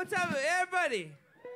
more time, everybody.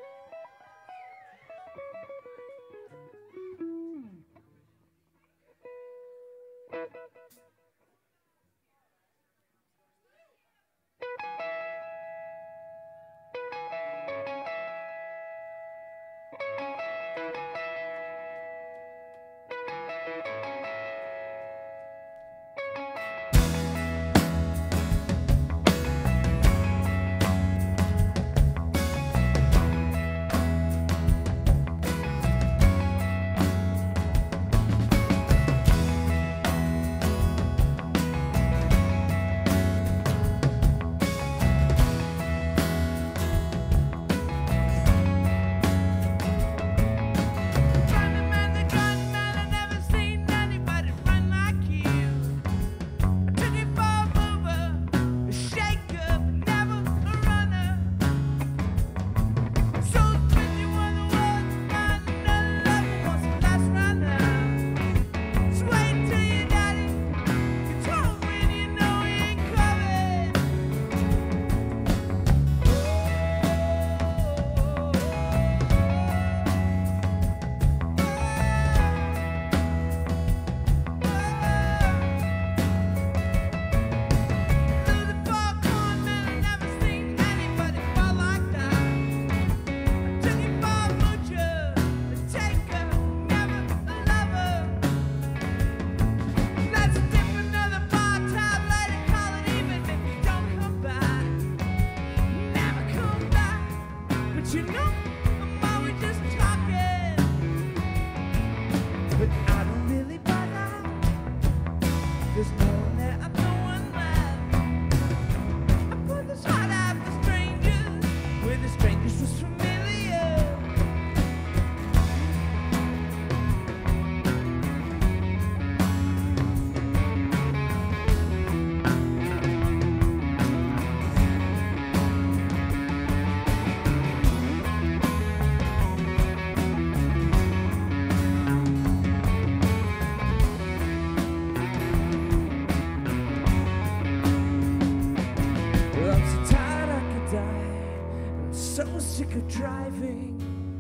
Driving,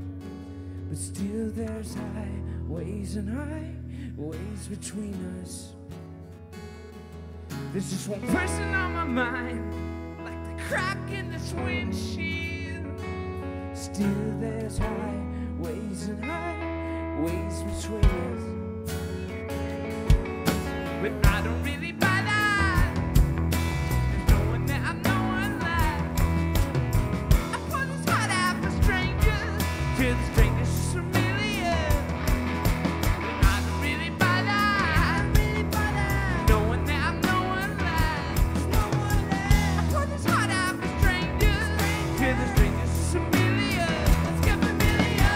but still there's highways and highways between us. There's just one person on my mind, like the crack in this windshield. Still there's highways and highways between us. But I don't really buy that. There's no one there, I'm no one left. I put this heart out for strangers, till the strangers is familiar. But I don't really buy that. No one there, I'm no one left. I put this heart out for strangers, till the strangers is familiar. Let's get familiar.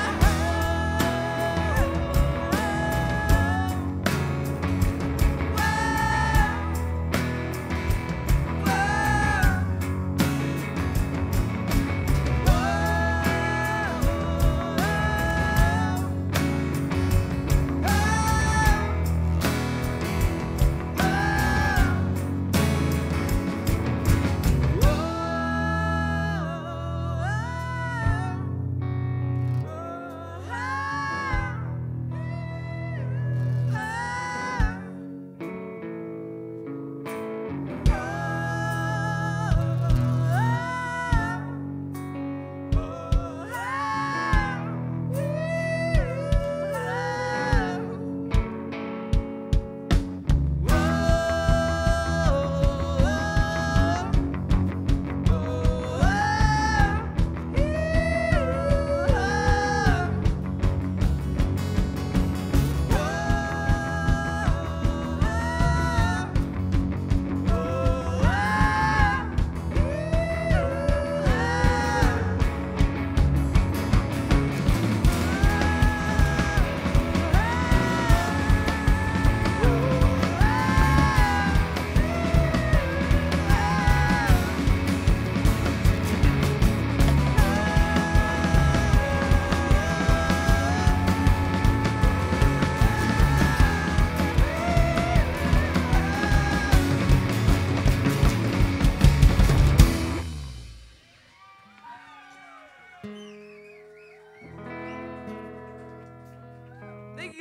Whoa.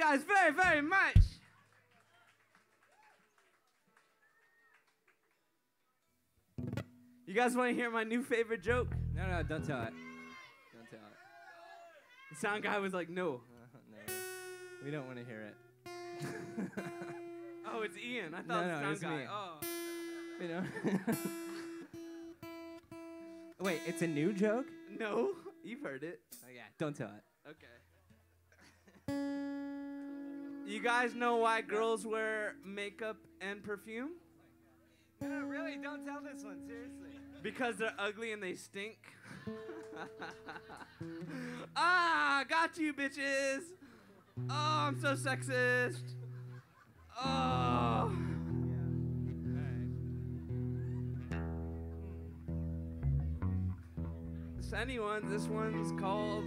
guys very, very much. You guys want to hear my new favorite joke? No, don't tell it. Don't tell it. The sound guy was like, no. No, we don't want to hear it. Oh, it's Ian. I thought No, it was it's the sound me. guy. Oh. You know. Wait, it's a new joke? No, you've heard it. Oh yeah, don't tell it. Okay. You guys know why girls wear makeup and perfume? No, really, don't tell this one, seriously. Because they're ugly and they stink. Ah, got you, bitches. Oh, I'm so sexist. Oh. This one's called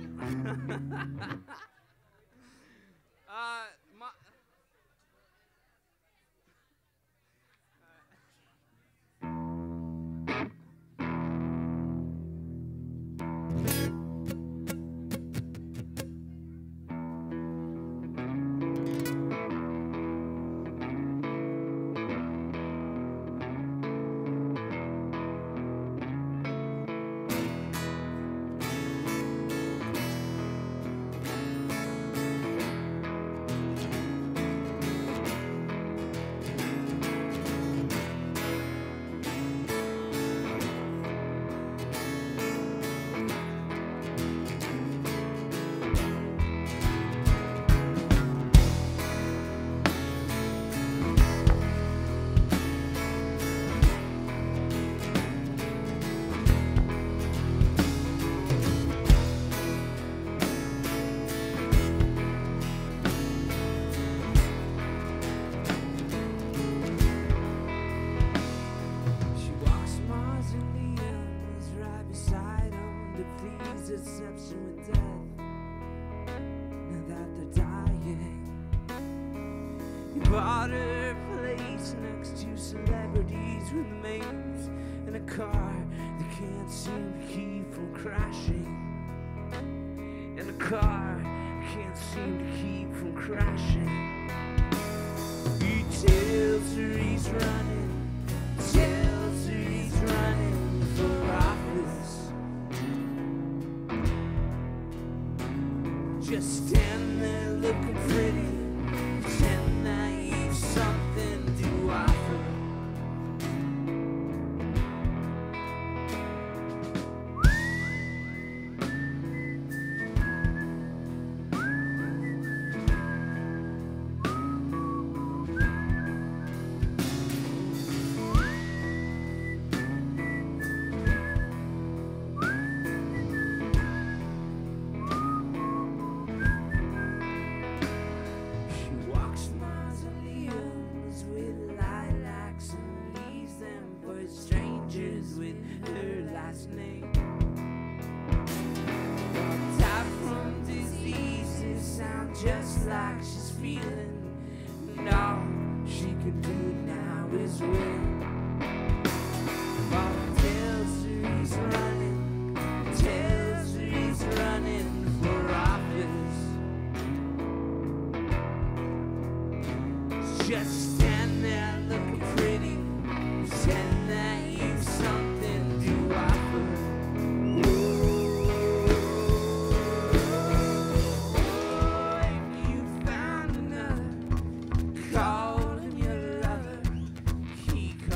bought her place next to celebrities with names in a car they can't seem to keep from crashing. In a car can't seem to keep from crashing. He tells her he's running, tells her he's running for office. Just stand there looking pretty. Pretend that you've something to offer. Just like she's feeling, and all she can do now is win. Mama tells her he's running, tells her he's running for office. Just stand there looking pretty, pretend that you've something to offer. Call him your lover, he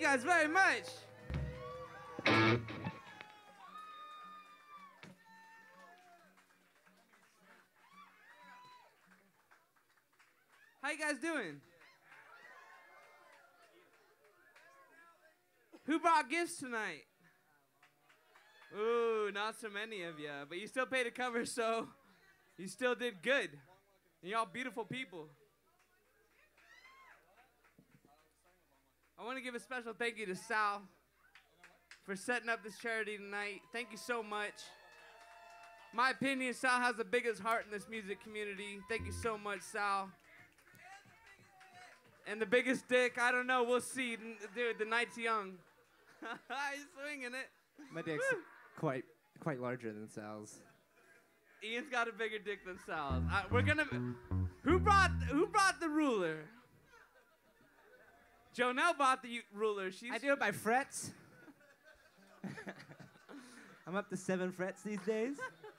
guys very much. How you guys doing? Who brought gifts tonight? Ooh, not so many of you, but you still paid to cover, so you still did good. And y'all beautiful people. I want to give a special thank you to Sal for setting up this charity tonight. Thank you so much. My opinion, Sal has the biggest heart in this music community. Thank you so much, Sal. And the biggest dick, I don't know, we'll see. Dude, the night's young. He's swinging it. My dick's quite larger than Sal's. Ian's got a bigger dick than Sal's. We're gonna. Who brought the ruler? Jonelle bought the ruler. I do it by frets. I'm up to 7 frets these days.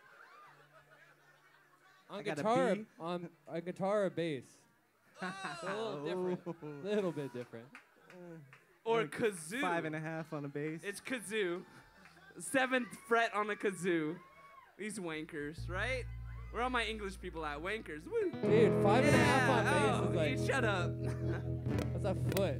On guitar or bass. So a little bit different. Or Like kazoo. 5.5 on a bass. It's kazoo. 7th fret on a kazoo. These wankers, right? Where are my English people at? Wankers. Woo. Dude, 5.5 on bass Oh, is like. you shut up. That's a foot.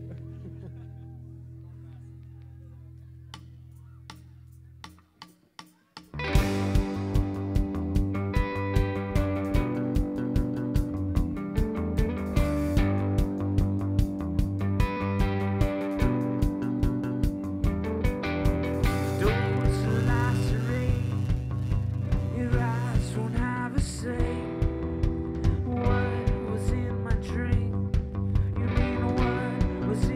Was in my dream. You mean what was in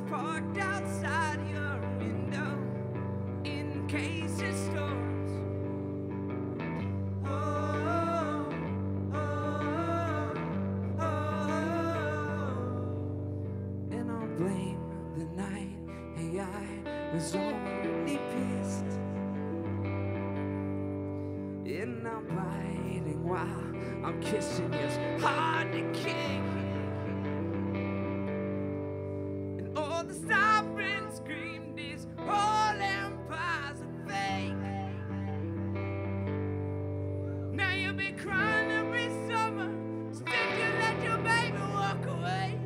parked outside your window in case it storms. Oh, oh, oh. And I'll blame the night. Hey, I was only pissed. And I'm biting while I'm kissing you. It's hard to kick. And all the sirens scream these whole empires are fake. Now you'll be crying every summer. Still you let your baby walk away.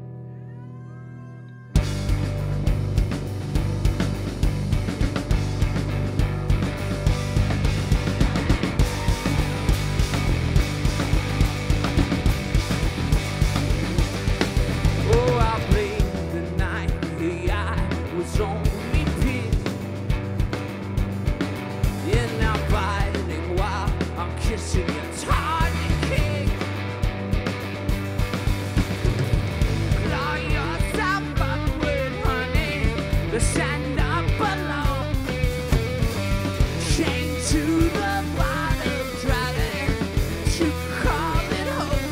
Oh, I blame the night the eye was only pissed. And I'm biting while I'm kissing you. It's hard to kick. Claw yourself upward, honey. The sand up below. Chain to the bottom, drowning. You call it home.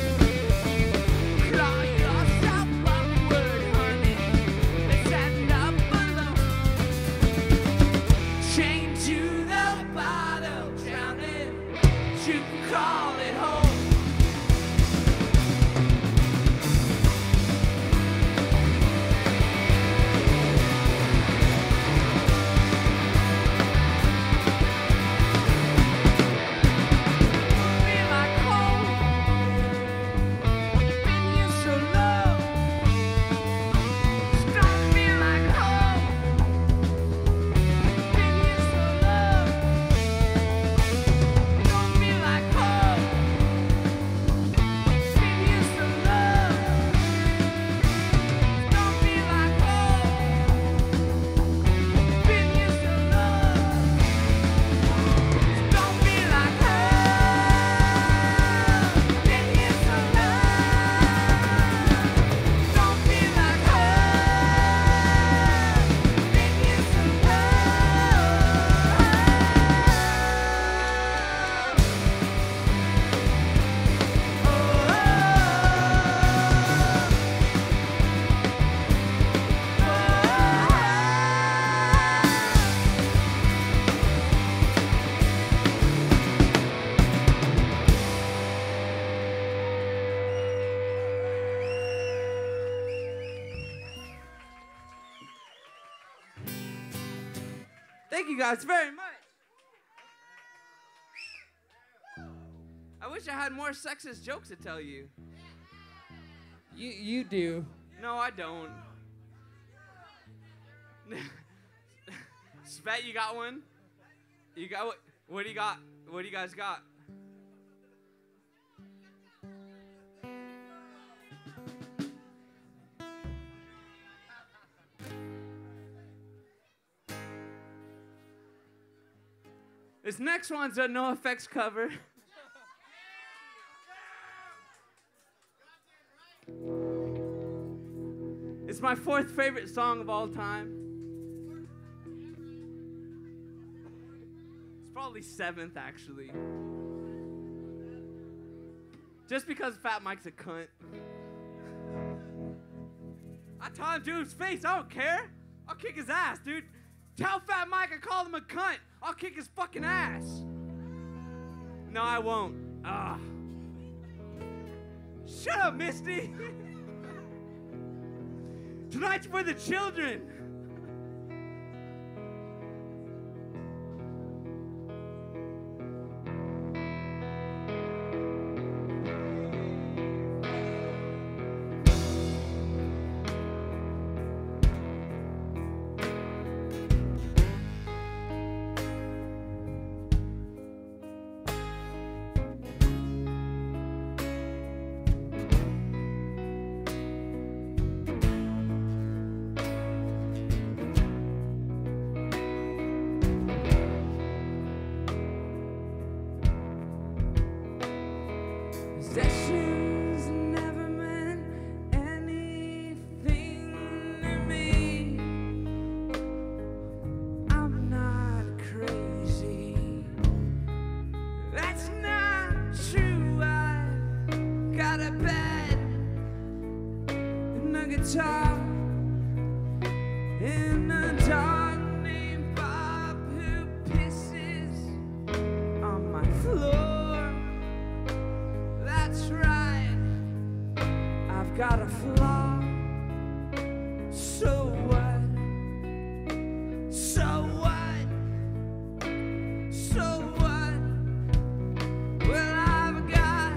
Claw yourself upward, honey. Let's end up alone. Chain to the bottom, drowning. You can call it home. Feel like home. Been here so long. Don't feel like home. Been here so long. Don't feel like home. Been here so long. Don't feel like home. Been here so long. Don't feel like home. Been here so long. Don't feel like home. Been here so Thank you guys very much. I wish I had more sexist jokes to tell you. You do. No, I don't. Svet, you got one? You got what? What do you got? What do you guys got? This next one's a No Effects cover. It's my fourth favorite song of all time. It's probably seventh, actually. Just because Fat Mike's a cunt. I tell him to his face, I don't care. I'll kick his ass, dude. Tell Fat Mike I called him a cunt. I'll kick his fucking ass. No, I won't. Ah. Shut up, Misty. Tonight's for the children. guitar in a dog named Bob who pisses on my floor. That's right, I've got a flaw. So what? So what? So what? Well, I've got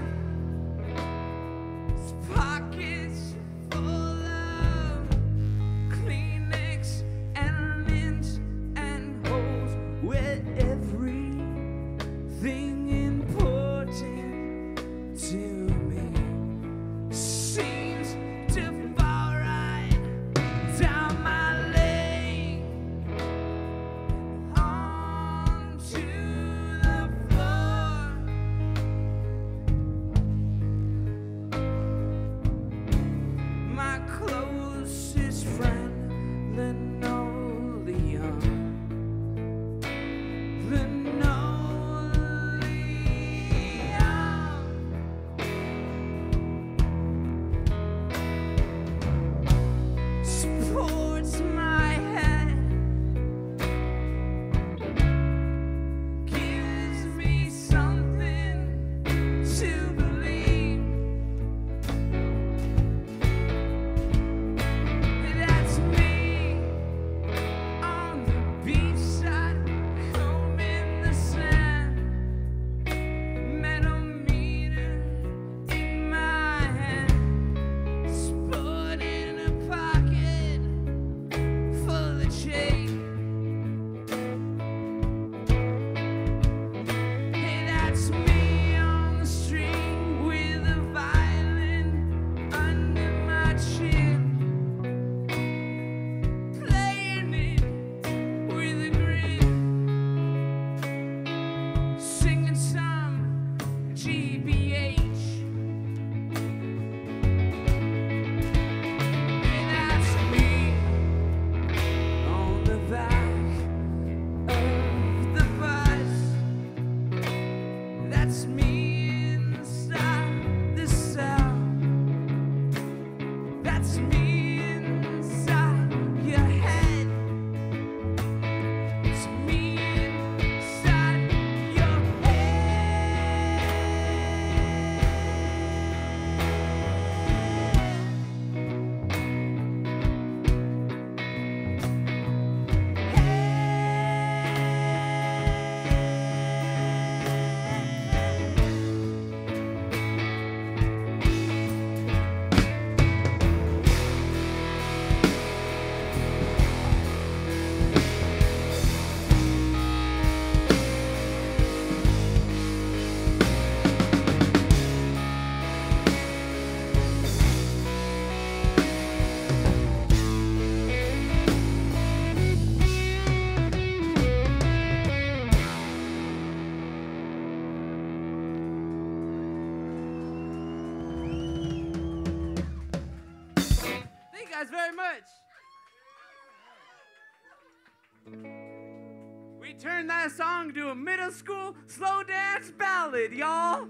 pockets full of Kleenex and lint and holes where everything important to me seems to fall right down my leg onto the floor. My closest friend, Linoleum. Linoleum supports my head, gives me something to believe. That's me on the beachside, combing the sand, metal meter in my hand, sport in a pocket full of change. Hey, that's me on the street with a violin under my chin, playing it with a grin, singing some GBH. Hey, that's me on the back of the bus. That's me inside the cell. That's me inside your head. It's me inside your Thank you guys very much. We turned that song to a middle school slow dance ballad, y'all.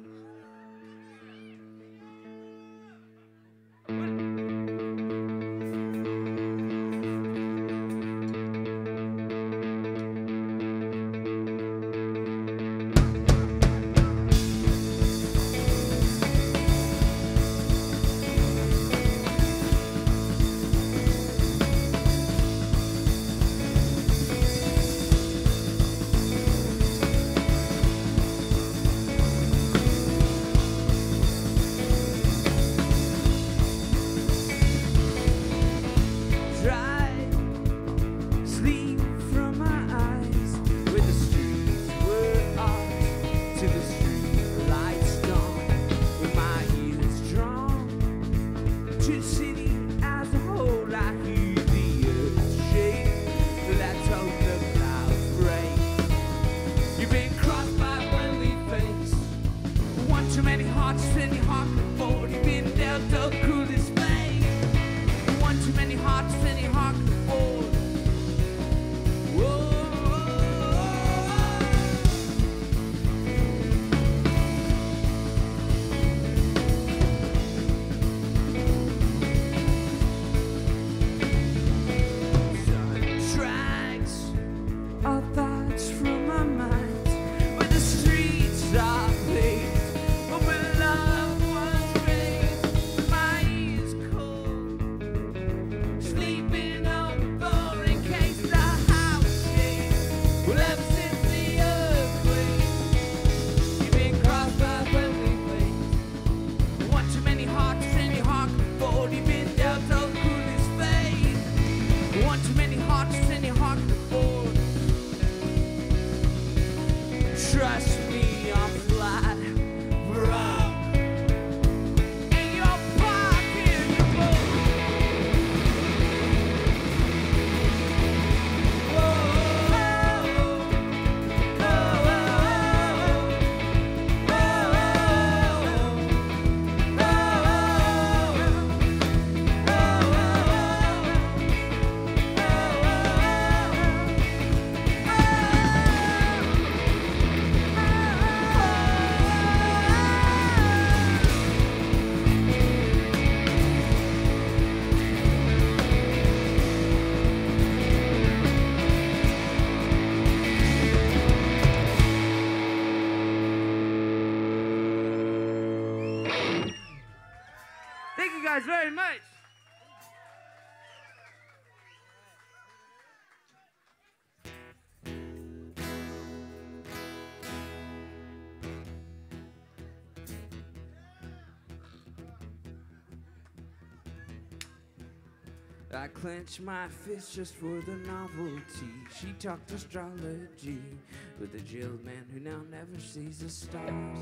I clench my fist just for the novelty. She talked astrology with a jailed man who now never sees the stars.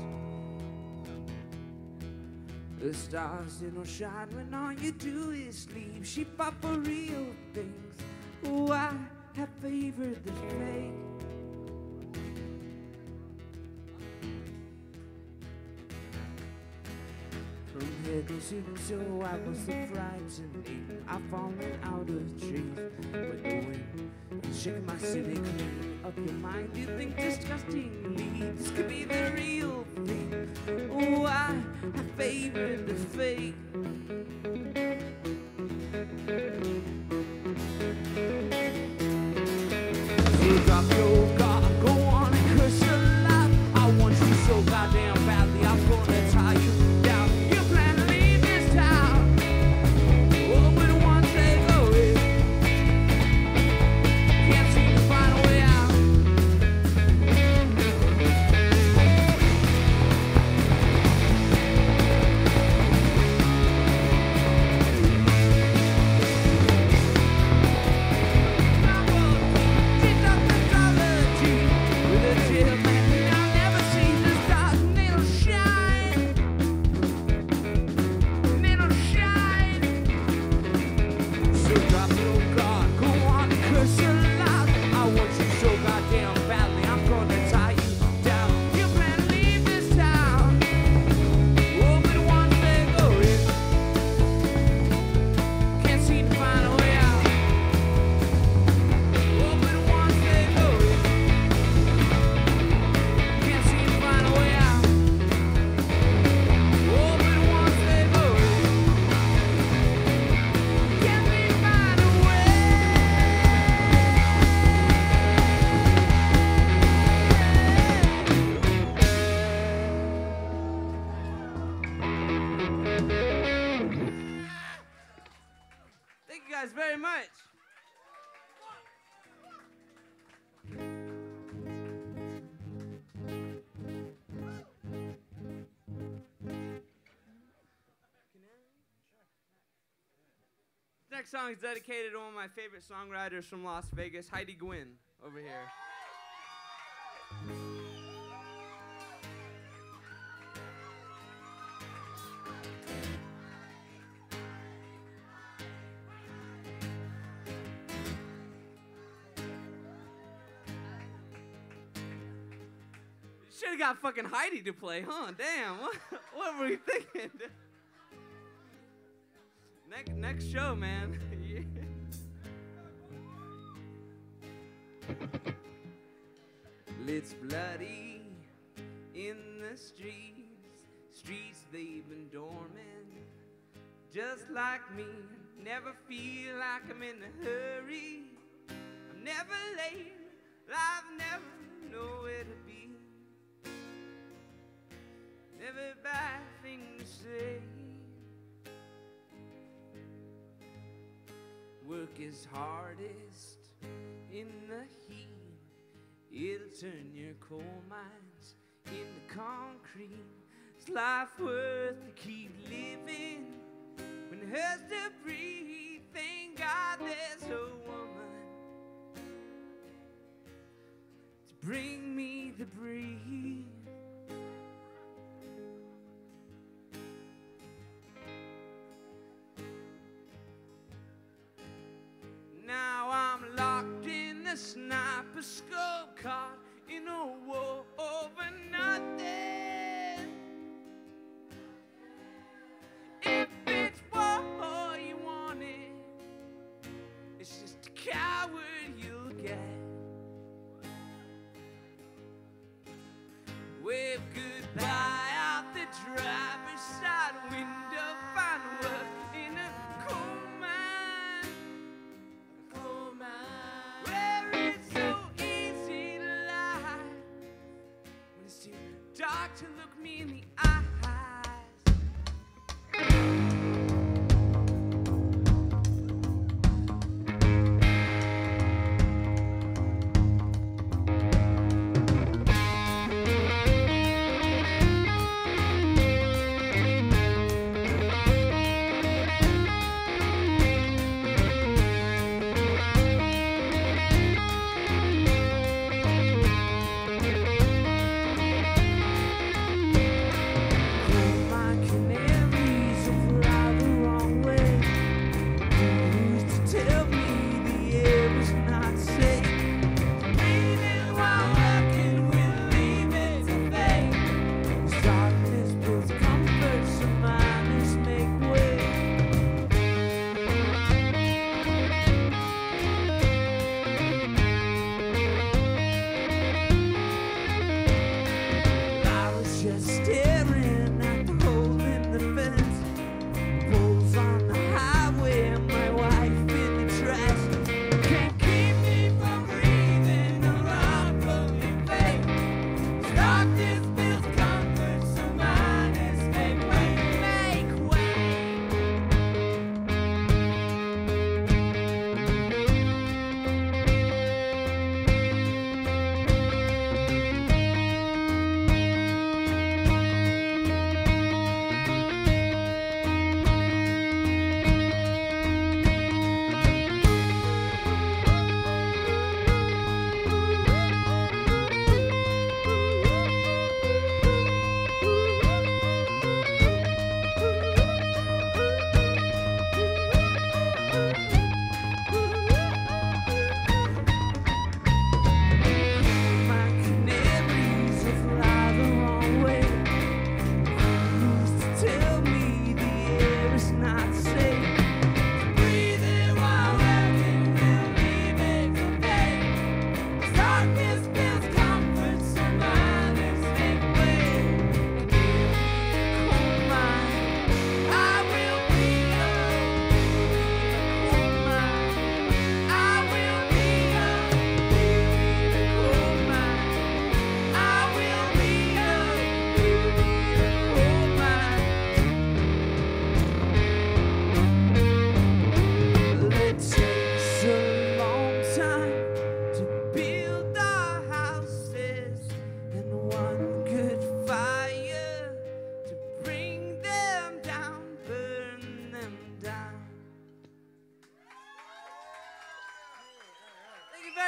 The stars, they don't shine when all you do is sleep. She fought for real things. Oh, I have favored the fake. From head to toe, I was the frightening. I've fallen out of trees, but the wind is shaking my city clean. Up your mind, you think disgustingly. This could be the real thing. Oh, I have favored the fake. So drop your guard, go on and curse your life. I want you so goddamn badly, I'm gonna tie you down. You plan to leave this town. Oh, but once they go in, can't seem to find a way out. Thank you guys very much. Next song is dedicated to one of my favorite songwriters from Las Vegas, Heidi Gwynn, over here. Should have got fucking Heidi to play, huh? Damn, what were we thinking? Next show, man. Yeah. It's bloody in the streets they've been dormant. Just like me, never feel like I'm in a hurry. I'm never late, I've never nowhere to be. Never bad thing to say. Work is hardest in the heat. It'll turn your coal mines into concrete. Is life worth to keep living when it hurts to breathe? Thank God there's a woman to bring me the breeze. Now I'm locked in the sniper scope, caught in a war over nothing. If it's war you want it, it's just a coward you'll get. Wave goodbye out the driver's side window, find work in a coal mine. Where it's so easy to lie when it's too dark to look me in the eyes.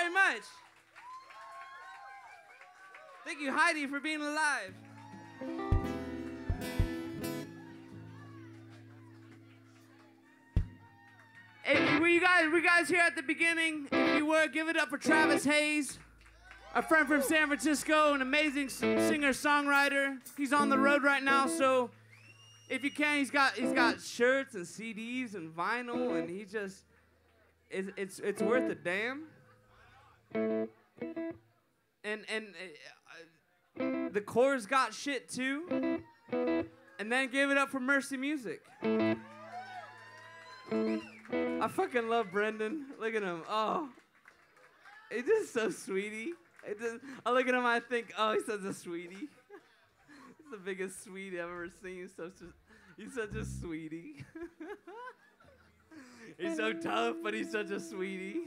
very much. Thank you, Heidi, for being alive. Hey, were you guys here at the beginning? If you were, give it up for Travis Hayes, a friend from San Francisco, an amazing singer-songwriter. He's on the road right now, so if you can, he's got shirts and CDs and vinyl, and he just it's worth a damn. And the Core's got shit too. And then give it up for Mercy Music. I fucking love Brendan. Look at him. Oh, he's just so sweetie. I look at him, I think, oh, he's such a sweetie. He's the biggest sweetie I've ever seen. He's such a sweetie. He's so tough, but he's such a sweetie.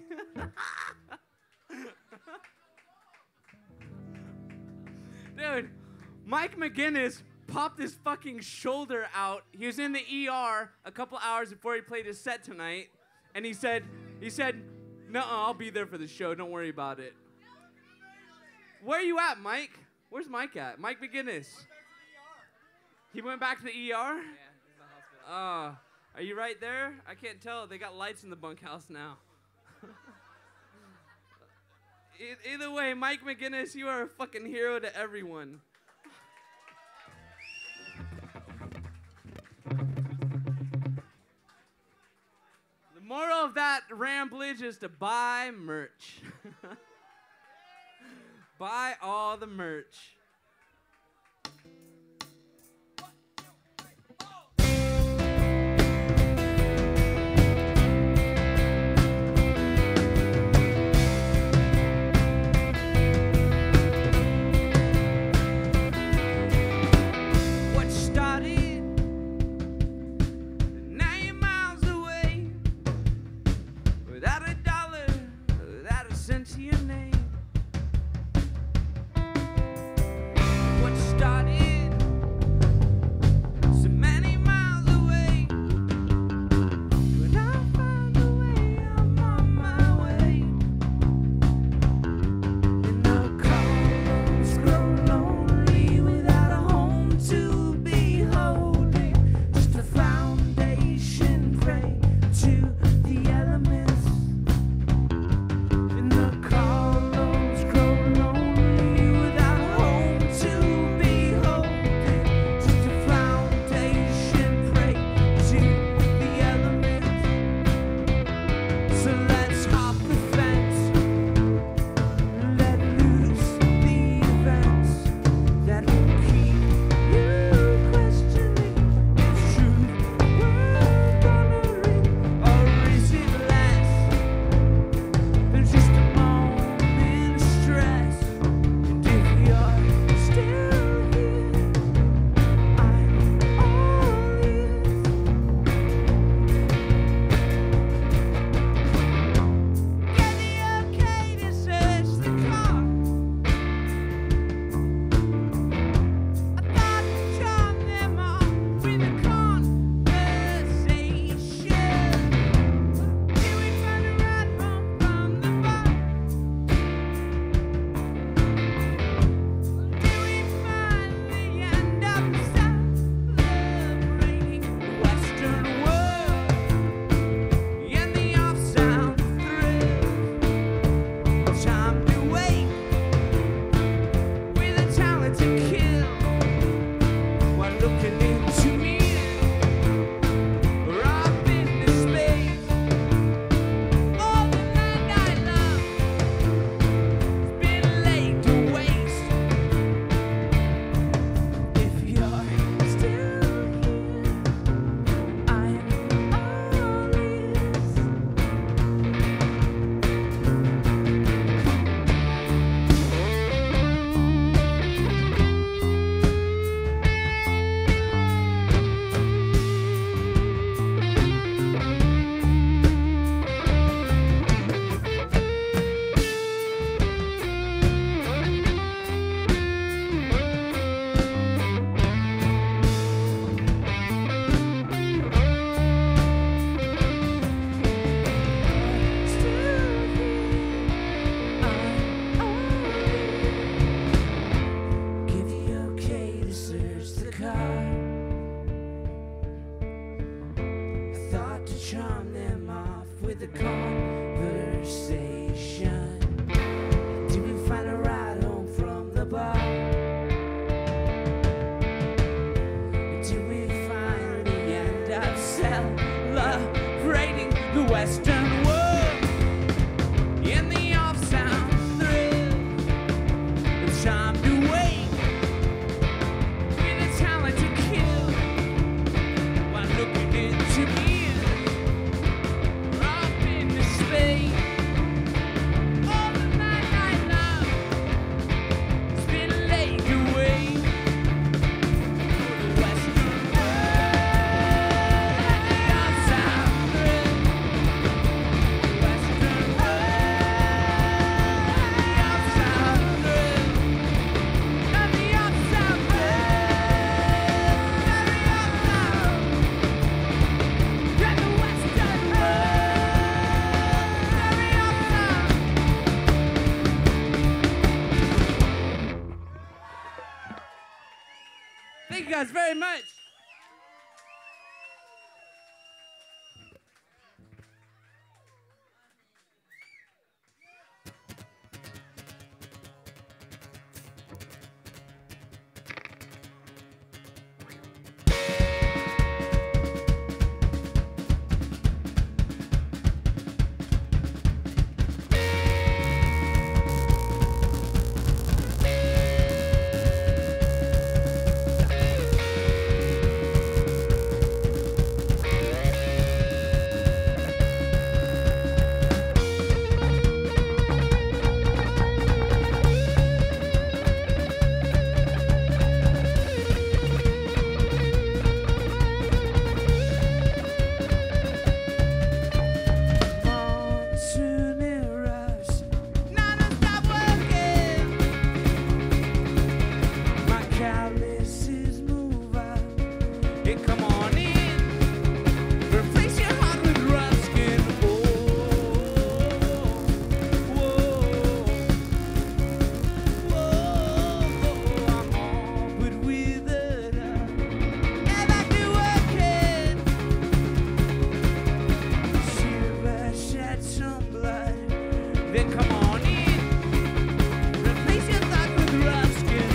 Dude, Mike McGinnis popped his fucking shoulder out. He was in the ER a couple hours before he played his set tonight, and he said, "No, I'll be there for the show. Don't worry about it." Where are you at, Mike? Where's Mike at? Mike McGinnis. He went back to the ER? Yeah, he's in the hospital. Are you right there? I can't tell. They got lights in the bunkhouse now. Either way, Mike McGinnis, you are a fucking hero to everyone. The moral of that ramblage is to buy merch. Buy all the merch. the conversation? Did we find a ride home from the bar? Did we finally end up celebrating the Western world in the off-sound thrill? It's time to wait with a talent to kill while looking into me. Up in the space, all the night I love, it's been laid away for the Western world and the outside thrill. The Western world and the outside thrill. And the outside thrill. And the outside. And the Western world. Thank you guys very much. Monsoon erupts, now to stop working. My calluses move up. Hey, come on in. Replace your heart with rough skin. I'm all but withered up. And back to working. Silver shed some blood. Then come on in. Replace your thought with rough skin.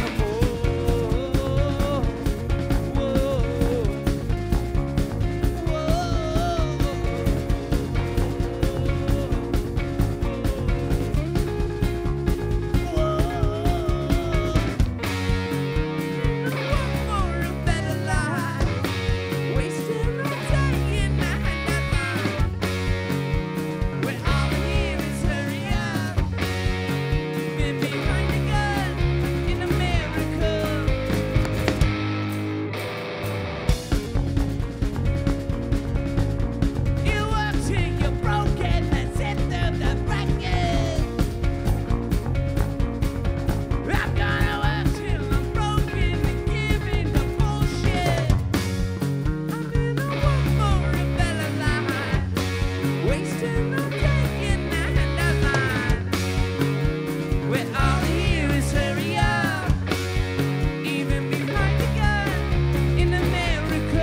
For a better life, wasting no day in the hand of mine. Where all I hear is hurry up. Been behind the gun in America. You work till you're broken and sit through the bracket. I'm gonna work till I'm broken and giving the bullshit. I'm gonna work for a better life, wasting no day in the hand of mine. Where all I hear is hurry up, even behind the gun in America.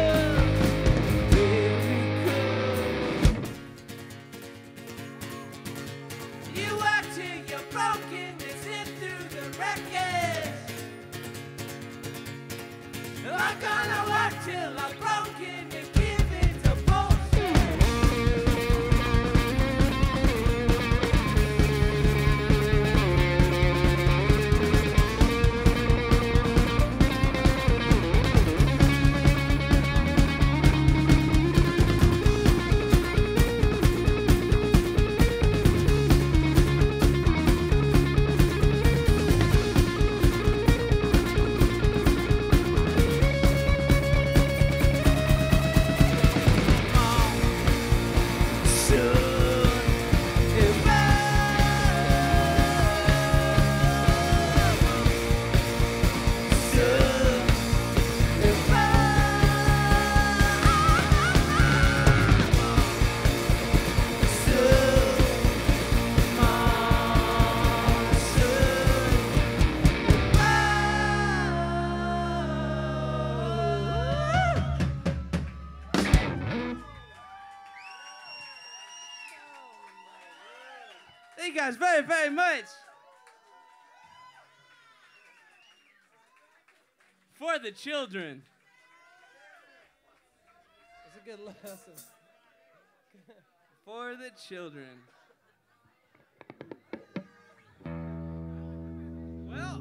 You work till you're broken and sit through the wreckage. I'm gonna work till I'm broken and give it to bullshit. Thank you guys very, very much. For the children. That's a good lesson. For the children. Well.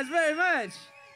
guys very much.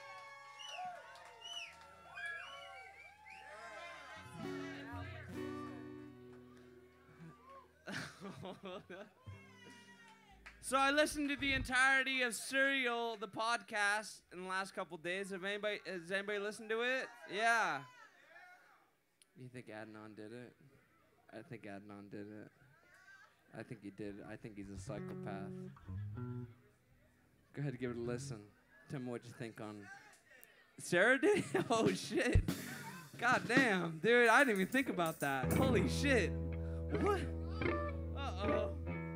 So I listened to the entirety of Serial, the podcast, in the last couple days. Has anybody listened to it? Yeah. You think Adnan did it? I think Adnan did it. I think he did. I think he's a psychopath. Go ahead and give it a listen. Tell me what you think on Sarah did? Oh shit. God damn, dude, I didn't even think about that. Holy shit. What? Uh-oh.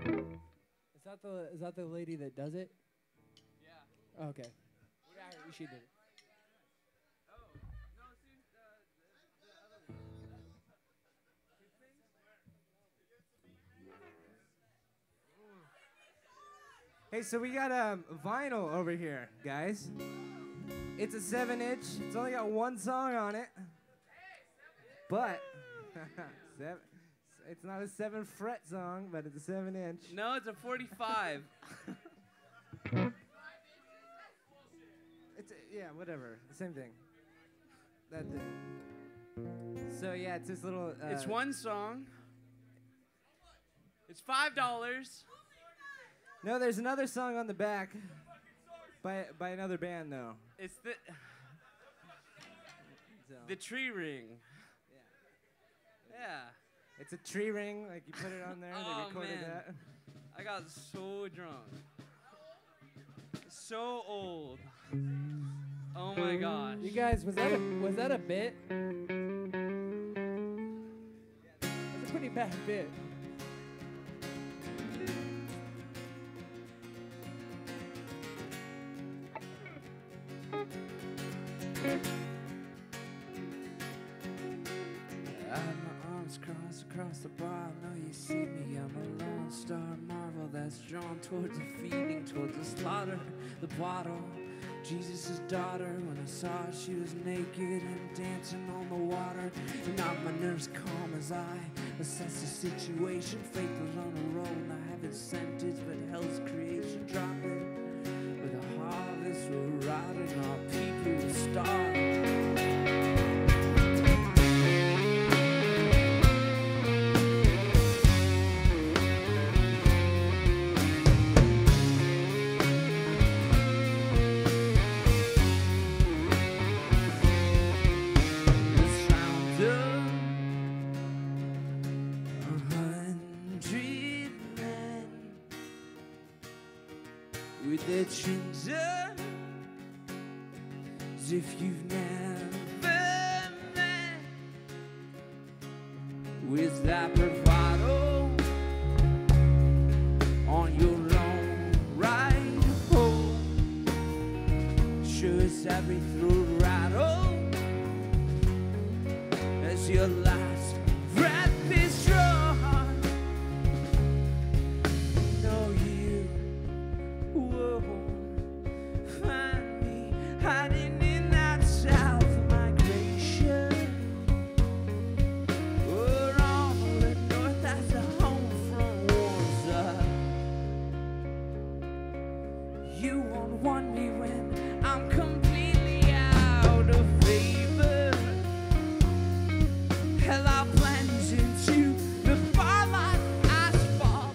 Is that the lady that does it? Yeah. Oh, okay. Yeah, she did it. Oh, no, see, the other one. Hey, so we got vinyl over here, guys. It's a 7-inch. It's only got one song on it. But it's not a 7-fret song, but it's a 7-inch. No, it's a 45. Yeah, whatever. Same thing. That thing. So yeah, it's this little. It's one song. It's $5. No, there's another song on the back by another band though. It's So. the Tree Ring. Yeah. It's a tree ring, like you put it on there. Oh, They recorded man. that. I got so drunk. So old. Oh my gosh. You guys, was that a bit? That's a pretty bad bit. I have my arms crossed across the bar. I know you see me. I'm a lone star marvel that's drawn towards the feeding, towards the slaughter. The bottle, Jesus' daughter. When I saw her, she was naked and dancing on the water. And now my nerves calm as I assess the situation. Faith was on a roll, and I haven't sent it, but hell's creation dropping. With a harvest, we're riding, our people will starve. With their chins up, as if you've never met, with that bravado on your own ride home. Sure as every throat rattle as your last breath is drawn. Hiding in that south migration, we're on the north as the home front warms up. You won't want me when I'm completely out of favor. Hell, I'll plunge into the bar like asphalt.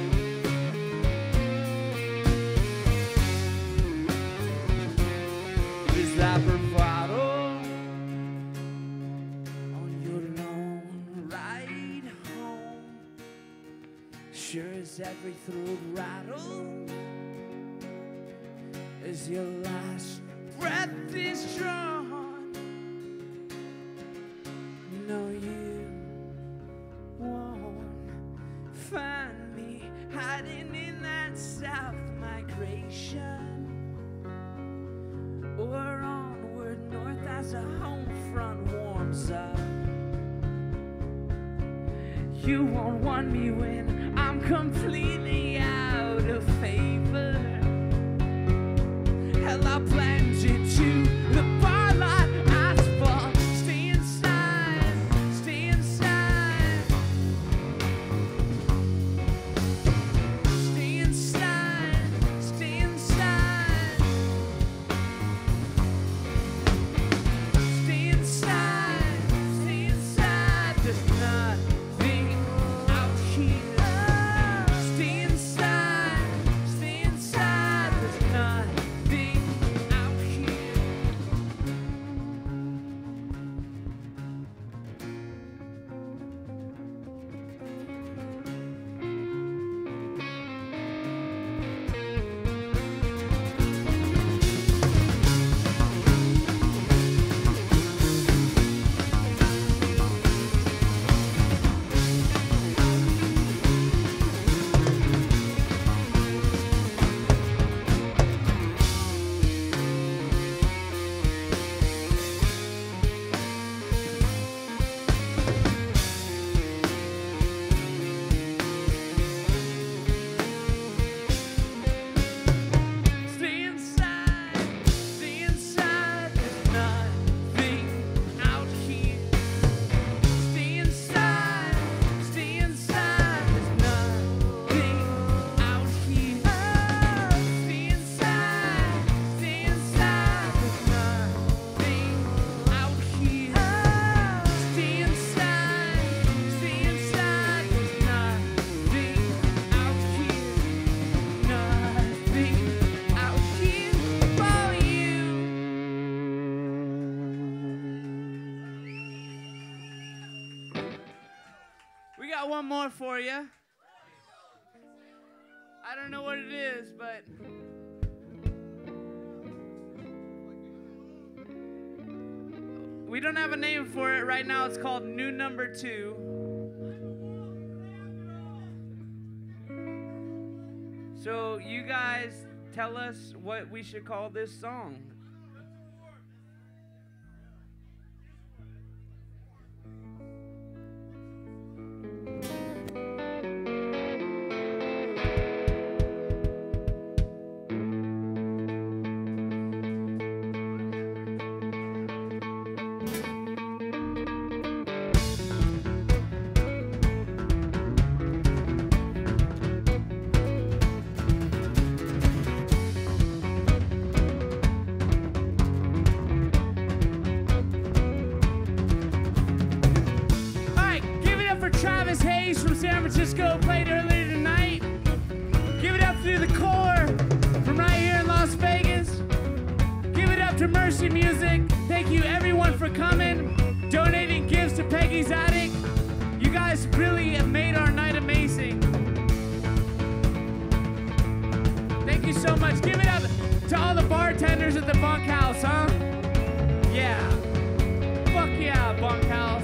That bravado on your lone ride home, sure as every throat rattle as your last breath is drawn. No, you won't find me hiding in that south migration. We're onward north as the home front warms up. You won't want me when I'm completely out of favor. Hell, I'll plunge into the bar like asphalt. Stay inside, stay inside. Stay inside, stay inside. one more for you. I don't know what it is, but we don't have a name for it right now. It's called New Number 2. So you guys tell us what we should call this song. Played earlier tonight. Give it up to the core from right here in Las Vegas. Give it up to Mercy Music. Thank you everyone for coming, donating gifts to Peggy's Attic. You guys really have made our night amazing. Thank you so much. Give it up to all the bartenders at the Bunkhouse, huh? Yeah. Fuck yeah, Bunkhouse.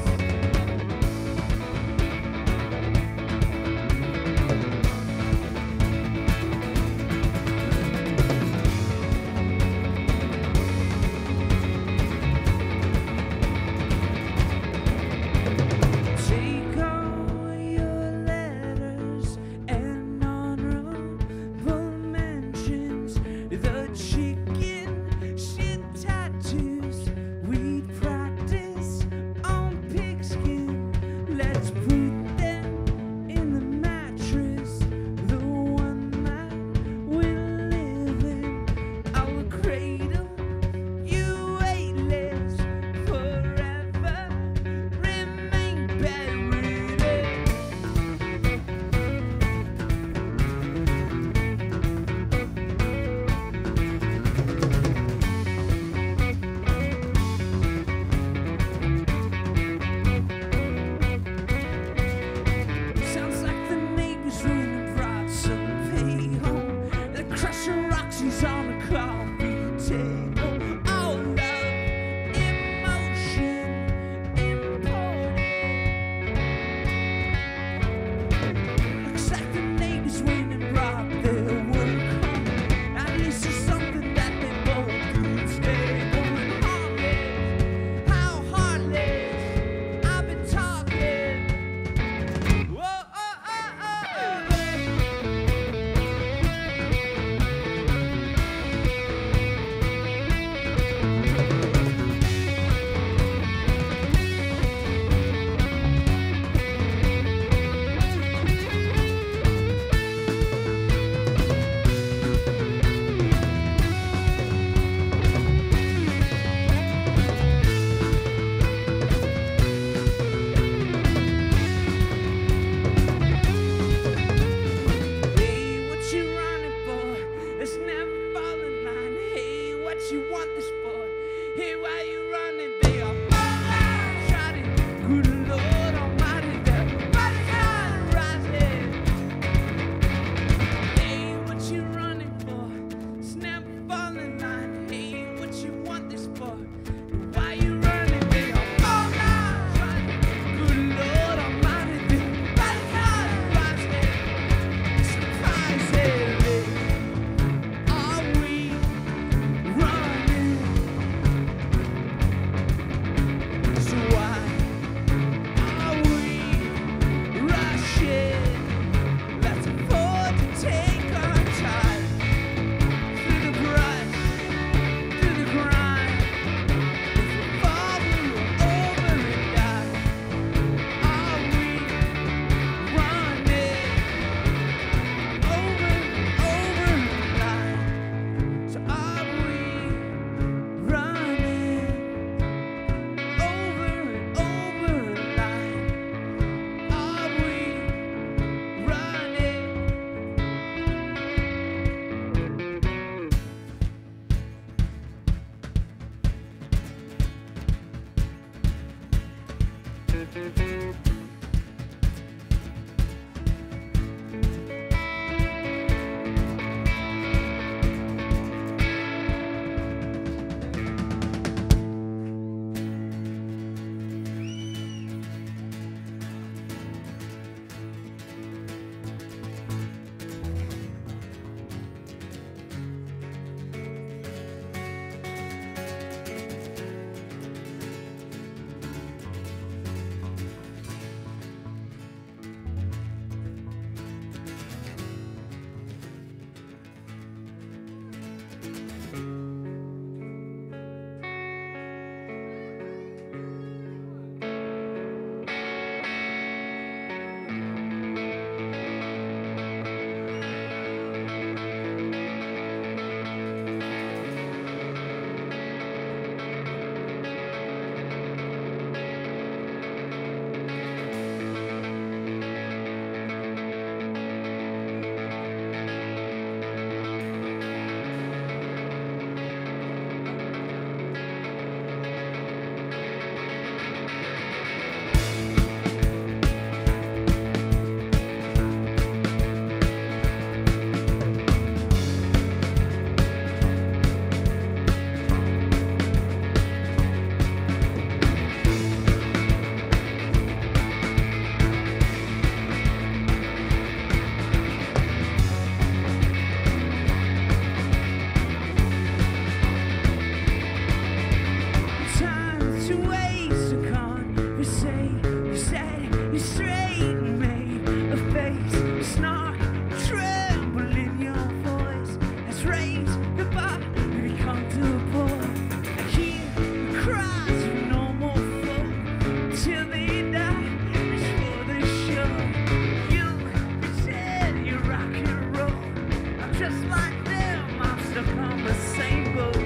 just like them, I'm stuck on the same boat.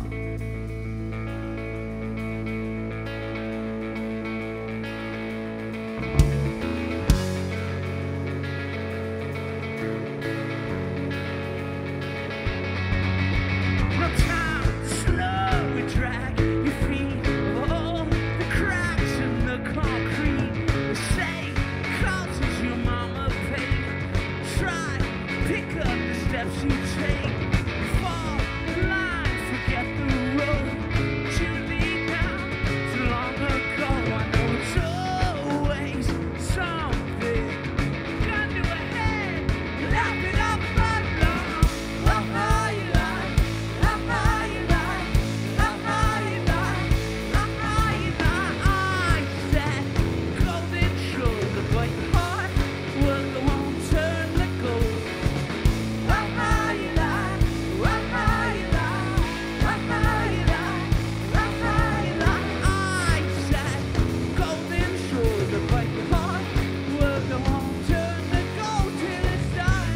No time to slowly drag your feet over all the cracks in the concrete. They say causes your mama pain. Try, pick up the steps you take. Fall in line, forget the road. You lead down too long ago. I know it's always something. Gun to a head, laugh it up along. How high you lie, how high you lie, how high you lie, how high you lie. I said, golden shoulder, but your heart will go on, turn the gold. How high you lie, how high you lie, how high you lie, how high you lie. I said, golden shoulder, but your heart will go on, turn the gold till it's done.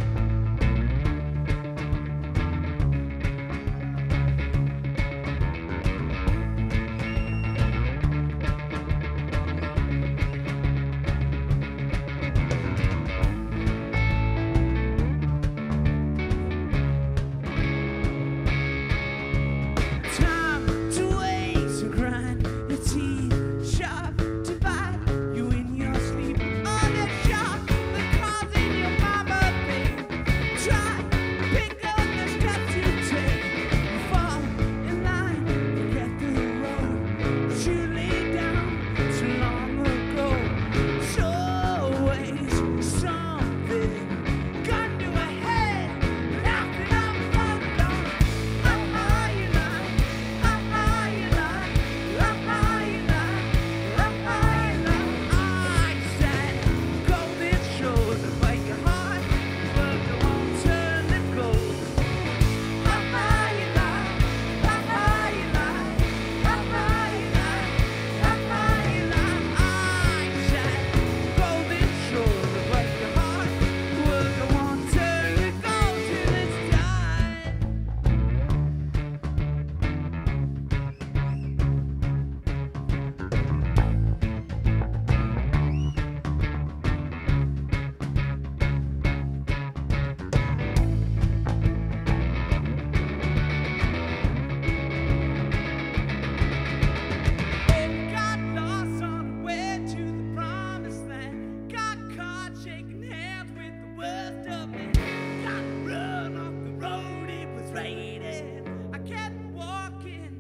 Time to waste and grind your teeth sharp to bite you in your sleep. All that sharp that causing your mama pain. Try, pick up the steps you take. You fall in line, forget the road you laid down too long ago. It's always something. Gun to a head, laughing up along. How high you lie, how high you lie, how high you lie, how high you lie. I said, golden shoulder, but your heart will go on, turn the gold. How high you lie, how high you lie, how high you lie, how high you lie. I said, golden shoulder, but your heart will go on, turn the gold till it's done. Got lost on the way to the promised land. Got caught shaking hands with the worst of men. Got run off the road, it was raining. I kept walking,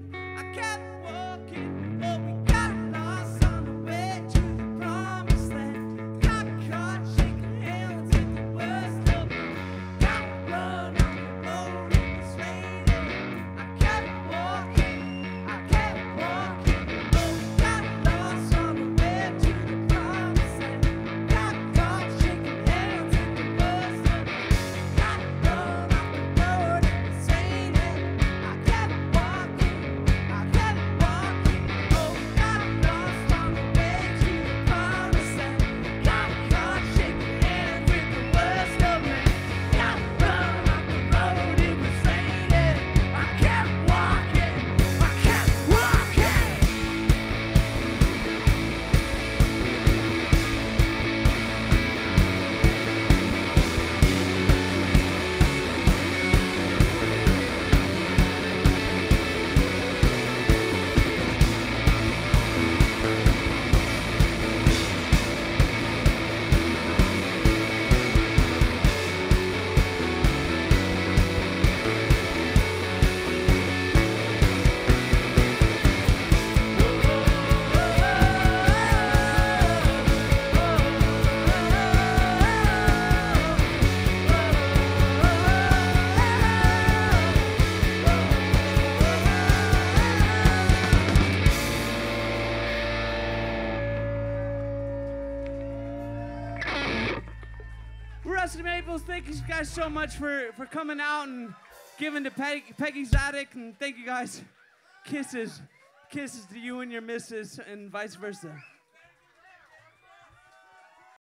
oh, we got lost on the way to the promised land. Got caught shaking hands with the worst of men. Got run off the road, it was raining. I kept walking, oh, we got lost on the way to the promised land. Got caught shaking hands with the worst of men. Got run off the road, it was raining. I kept walking, oh, we got lost on the way to the promised land. Got caught shaking hands with the worst of men. Got run off the road, it was raining. I kept walking, Rusty Maples, thank you guys so much for coming out and giving to Peggy's Attic, and thank you guys. Kisses to you and your missus, and vice versa.